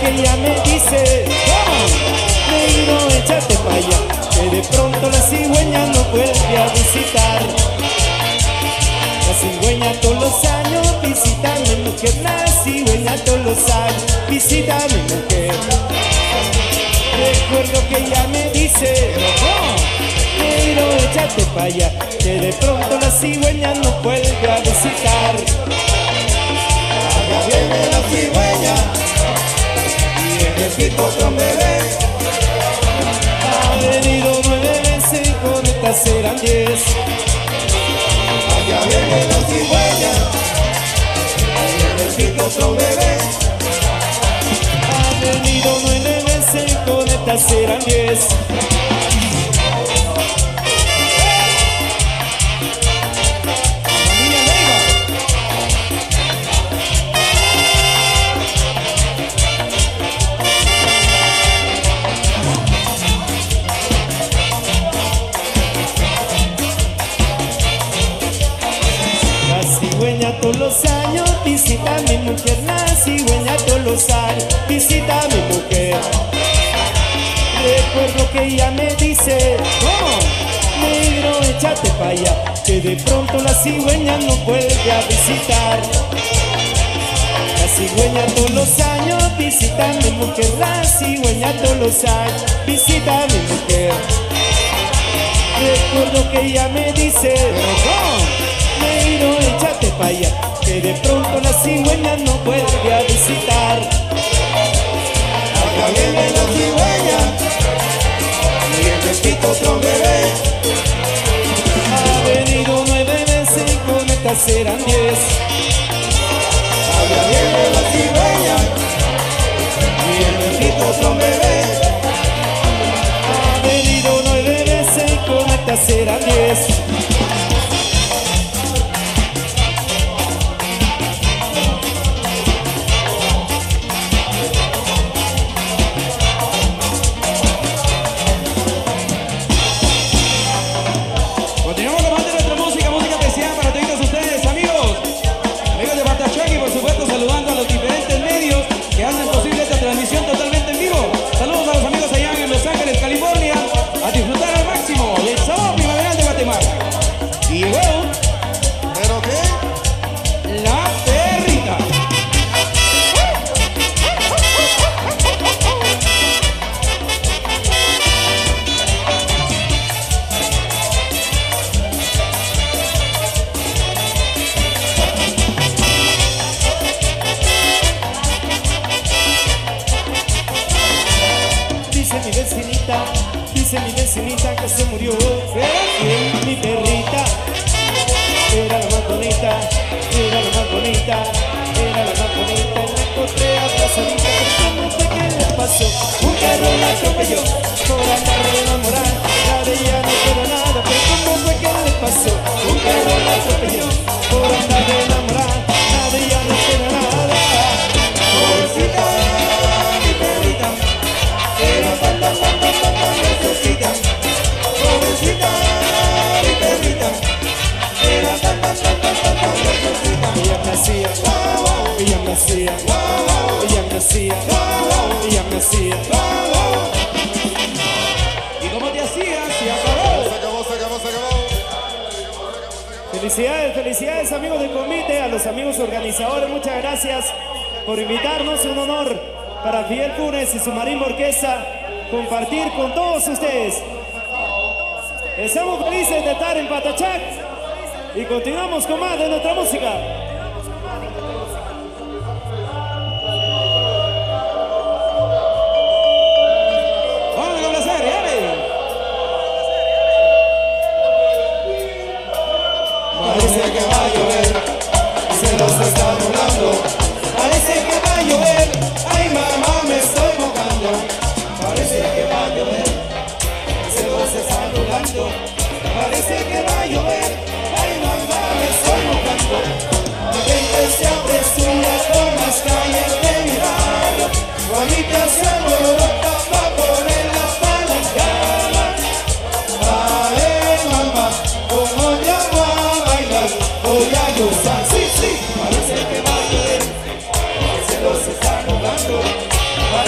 que ya me dice, negro, échate pa' allá, que de pronto la cigüeña no vuelve a visitar. La cigüeña todos los años visita a mi mujer, la cigüeña todos los años visita a mi mujer. Recuerdo que ella me dice, negro, échate pa' allá, que de pronto la cigüeña no vuelve a visitar.
Allá viene la cigüeña y en el pico otro bebé.
Ha venido 9 veces y con esta serán 10.
Allá viene la cigüeña y en el pico otro bebé.
Ha venido 9 veces y con esta serán 10. Todos los años visita a mi mujer, la cigüeña todos los años visita a mi mujer. Recuerdo que ella me dice, negro, échate pa' allá, que de pronto la cigüeña no vuelve a visitar. La cigüeña todos los años visita a mi mujer, la cigüeña todos los años visita a mi mujer. Recuerdo que ella me dice, negro, échate pa' allá, que de pronto la cigüeña no vuelve a visitar.
Allá viene la cigüeña y en el pico otro bebé.
Ha venido 9 veces y con esta serán 10.
Allá viene la cigüeña y en el pico otro bebé.
Ha venido 9 veces y con esta serán 10.
Transmisión totalmente en vivo. Saludos a los amigos allá en Los Ángeles, California. A disfrutar al máximo del sabor primaveral de Guatemala. Y luego,
¿pero qué?
la perrita.
Dice mi vecinita que se murió. Y mi perrita era la más bonita, era la más bonita, era la más bonita. La encontré abrazadita, pero ¿cómo fue que le pasó? Un carro la atropelló por andar de enamorada. La de ella no quedó nada, pero ¿cómo fue que le pasó? Un carro la atropelló por andar de enamorada. La de ella no quedó nada.
Pobrecita, mi perrita, era tan necesita. Pobrecita, mi perrita, era tan necesita.
Ella me hacía, ella me hacía, ella me hacía, ella me hacía.
¿Y cómo te hacías? Se acabó.
Se acabó, se acabó, se acabó.
Felicidades, felicidades amigos del convite, a los amigos organizadores, muchas gracias por invitarnos, un honor para Fidel Funes y su marimba orquesta compartir con todos ustedes. Estamos felices de estar en Patachac y continuamos con más de nuestra música.
Vamos a complacer, llame.
Parece que va a llover, se nos está nublando. Parece que va a llover, ay mamá me estoy mojando. Parece que va a llover, se nos está nublando. Parece que va a llover, ay mamá me estoy mojando. La gente se apresura por las calles de mi barrio. Juanita se alborota pa' poner la palancana. A ver mamá, como yo voy a bailar, voy a gozar. Sí, sí, parece que va a llover, que se los está nublando.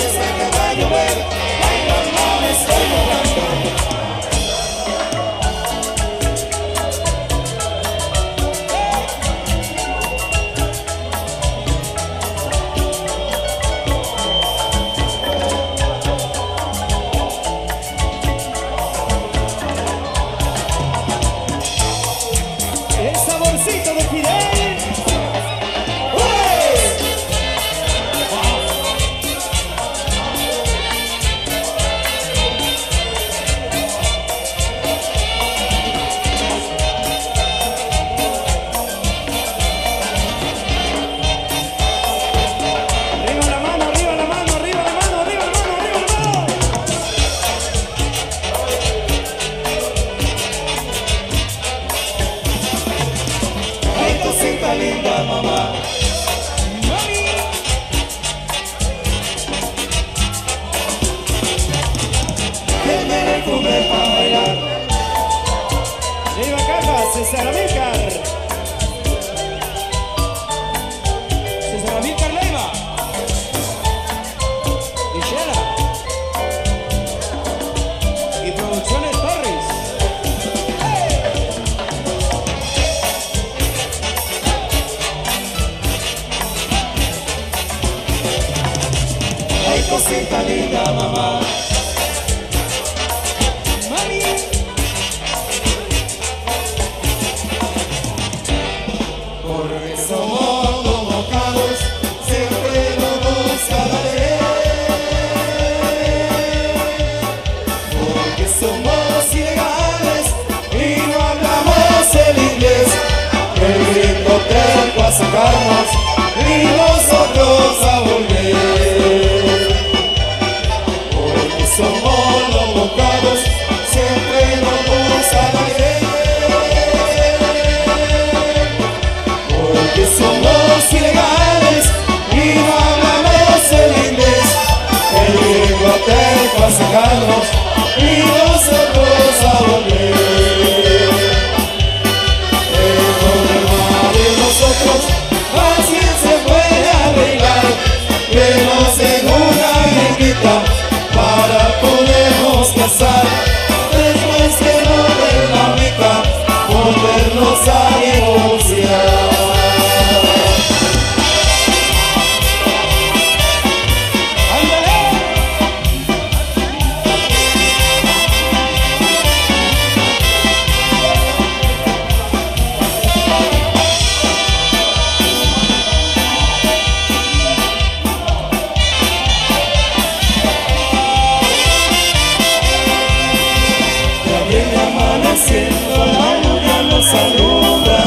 Amaneciendo la luna nos alumbra.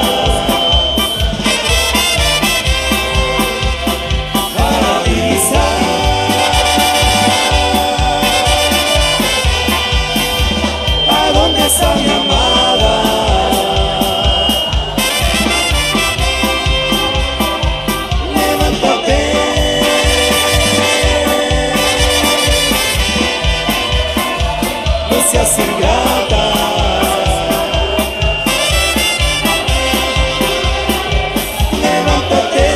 Para avisar ¿a dónde está mi amada? Levántate, no seas ingrata. Levántate,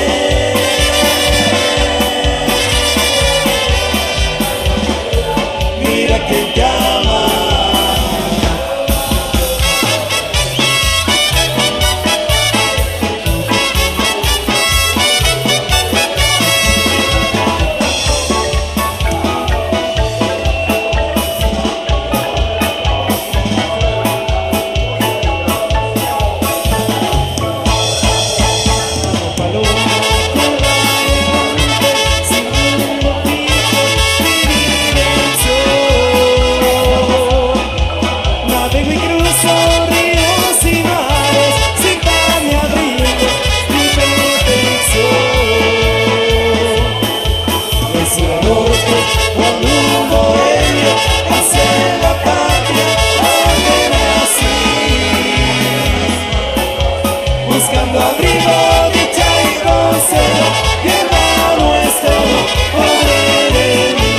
mira que te ama. Buscando abrigo, dicha y consuelo, tierra nuestro, pobre de mí.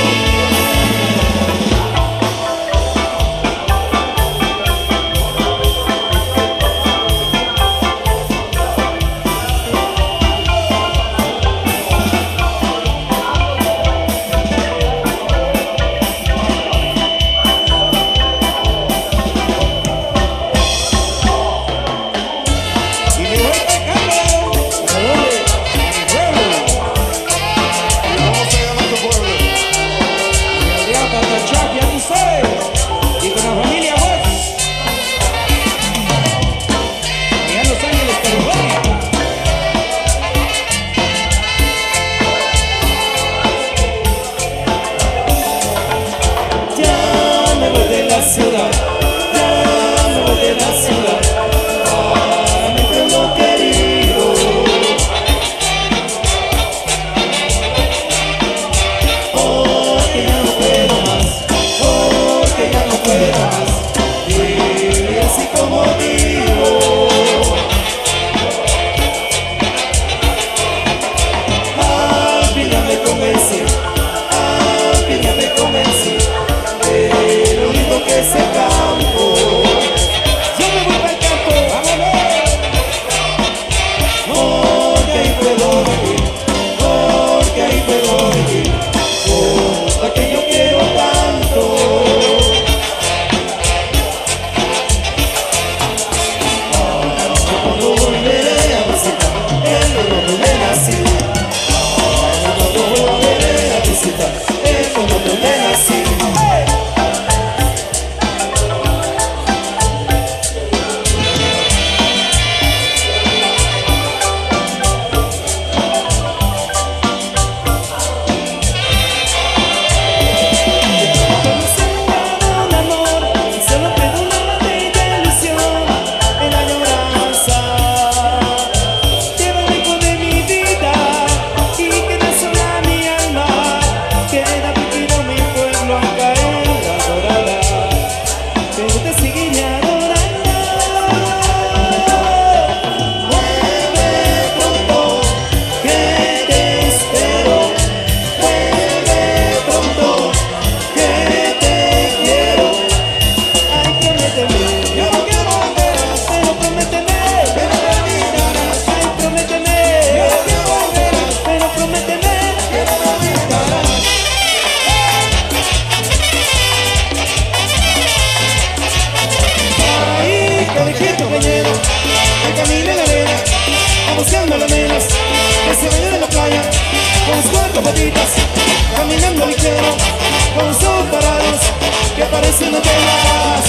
patitas, caminando ligero, con sus ojos parados, que parecen novelas.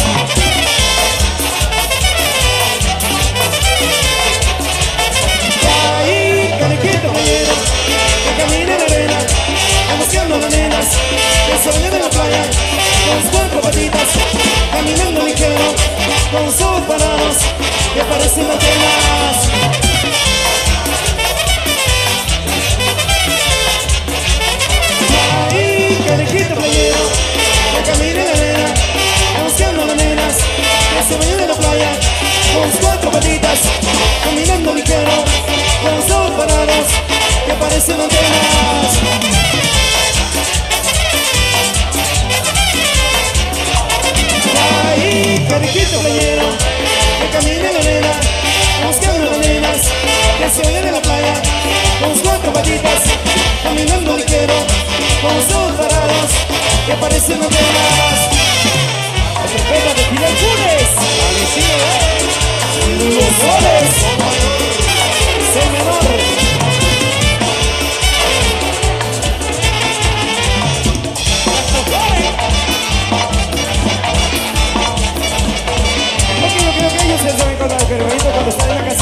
Ahí, canijito compañero, que camina en la arena, emocionando a las nenas, que se bañan en la playa, con sus cuatro patitas, caminando ligero,
con sus parados que parecen antenas. Ahí, canijito playero, que camina en la arena, buscando a las nenas que se bañan en la playa con sus cuatro patitas, caminando ligero, con sus parados que parecen antenas. Ahí, canijito playero, que camina en la arena, buscando a las nenas que se bañan en la playa con sus cuatro patitas, caminando ligero, con sus parados que parecen antenas. La trompeta de Fidel Funes, los soles, soy menor. No creo que ellos se saben contar, pero ahorita cuando están en la casa